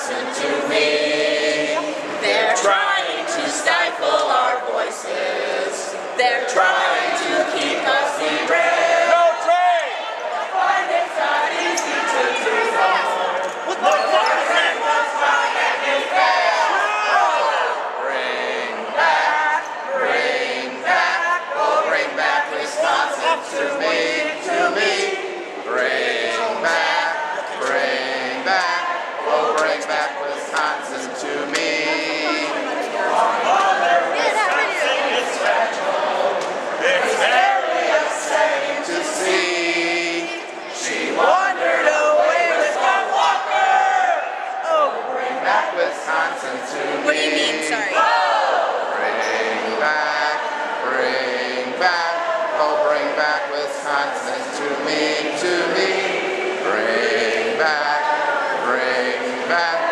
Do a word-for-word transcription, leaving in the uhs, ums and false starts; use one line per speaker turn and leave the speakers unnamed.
Wisconsin to me. They're trying to stifle our voices. They're trying to keep us erased.
No train!
Find it's not easy to do wrong. With the person was wrong and you failed.
Bring back, bring back, oh bring back Wisconsin to me, to me. Bring back, bring back, oh bring back Wisconsin to me.
Our mother, Wisconsin is fragile. It's very upsetting
To see,
She wandered away with my walker. Oh,
bring back Wisconsin to me.
what do you mean? Sorry.
Bring back, bring back, oh bring back Wisconsin to me, to me. Bring back, bring back.